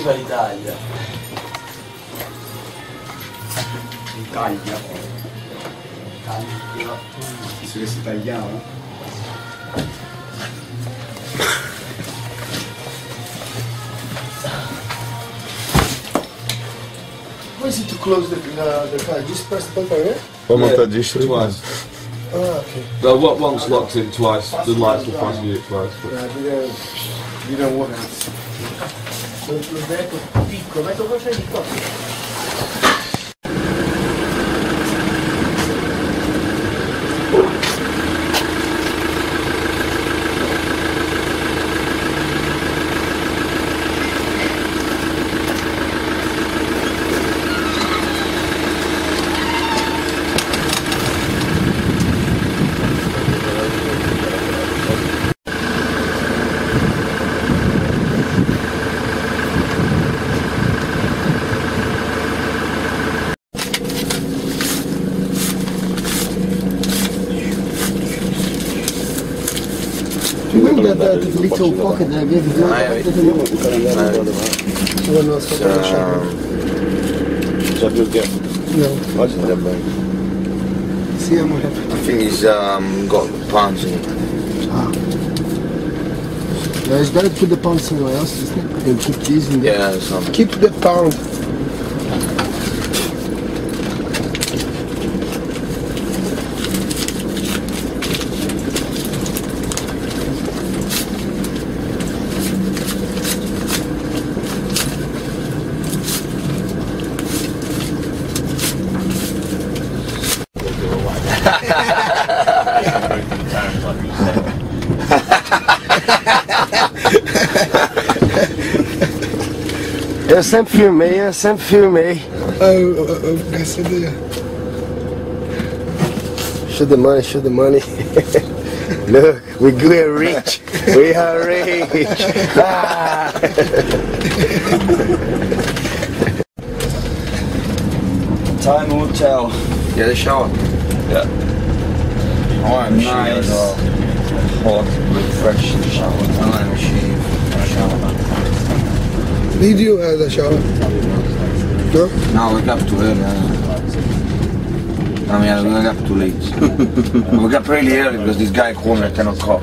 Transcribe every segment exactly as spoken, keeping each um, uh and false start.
Viva l'Italia! Italia. Italia. Penso che si tagliava. How is it to close the, uh, the car? Just press the button, yeah? One more time, just Twice. Ah, okay. No, what once locked in twice. The lights will flash you twice. But... Yeah, didn't, didn't work. Lo sberretto piccolo, metto cosa di qua. That, that little pocket that I gave you. When I was talking to Shabba. C'è che? No. Oggi andrebbe bene. See, I'm happy. I think he's um, got pounds in it. Ah. Yeah, it's better to put the pound somewhere else, isn't it? And keep these in there. Yeah, some. Keep the pound. Eu sempre filmei, eu sempre filmei. Oh, graças a Deus. Show the money, show the money. Look, we we're rich. We are rich. Ah. Time will tell. Yeah, the shower. Yeah. I'm Nice. Hot, refreshing shower. I'm shave. Shower. Did you have the shower? No? No, we got too early. I mean, we got too late. We got really early because this guy called me at ten o'clock.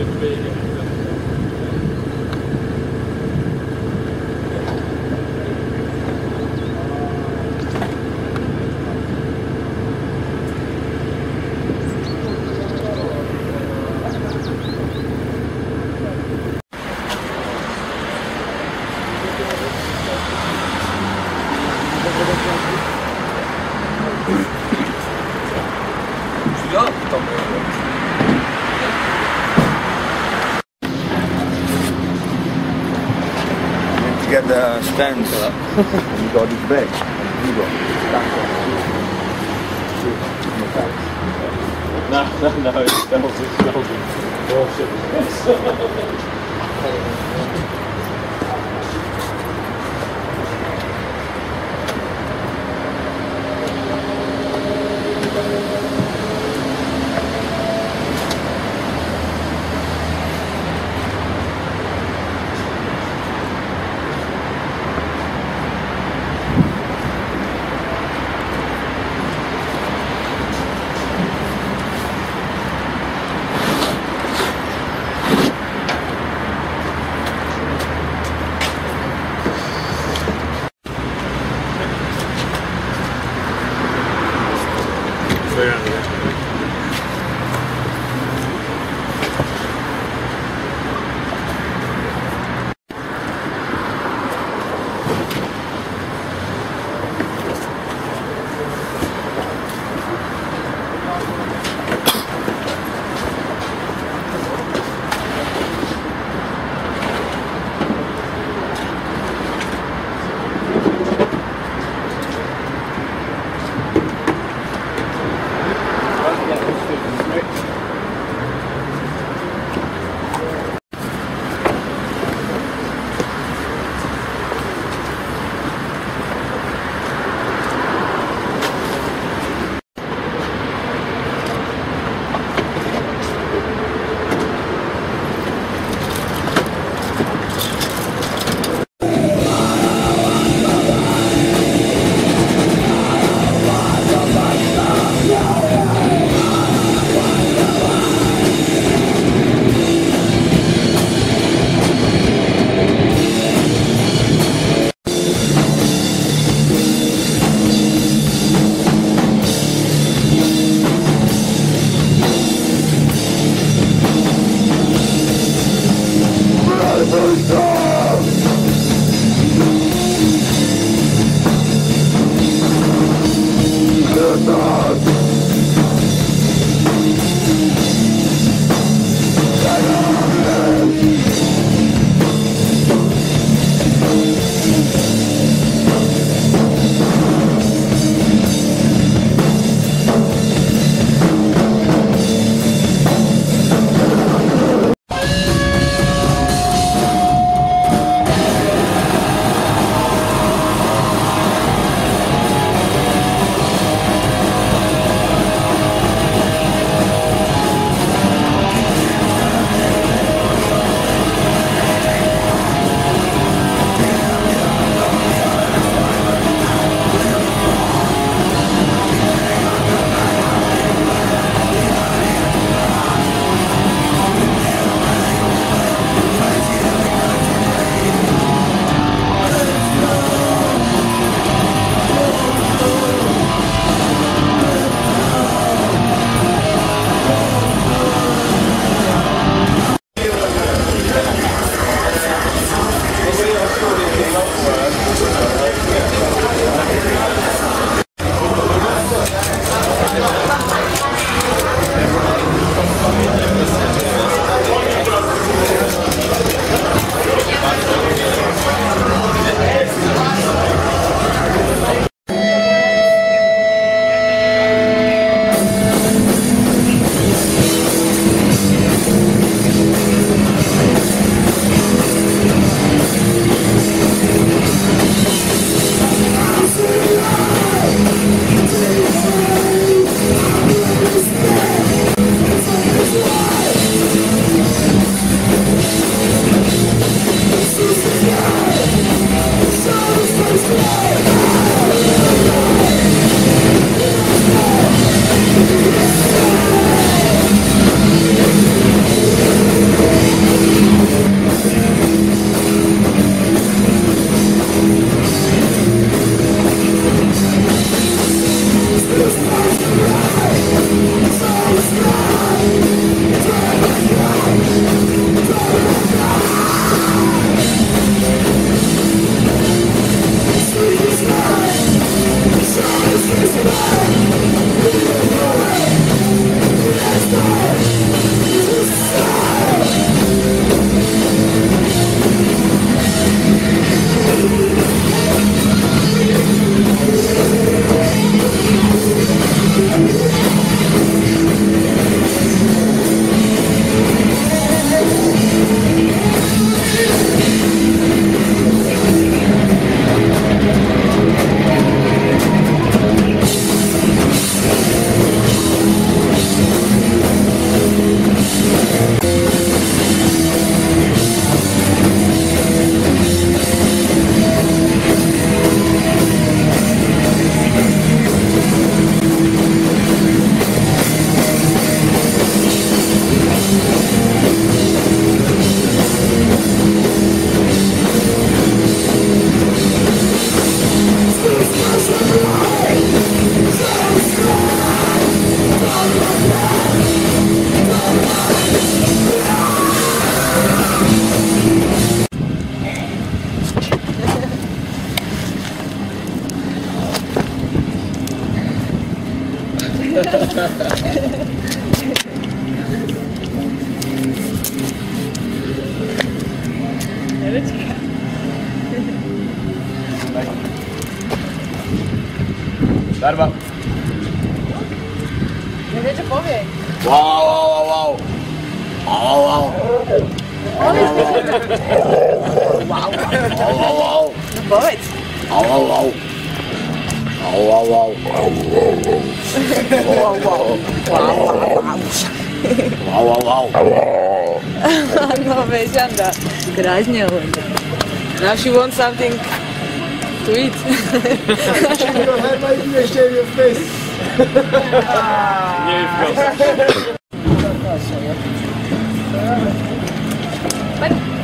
Get the stands. You got this bag. You got No, no, no, it's smells, it smells of bullshit. Au, au. Au, au, au. No povedz. Au, au, au. Au, au, au. Wow, wow. Wow, wow, wow. Au, au, au. No već onda gražnje onda. Now she wants something to eat. Nie jest proste. Bye.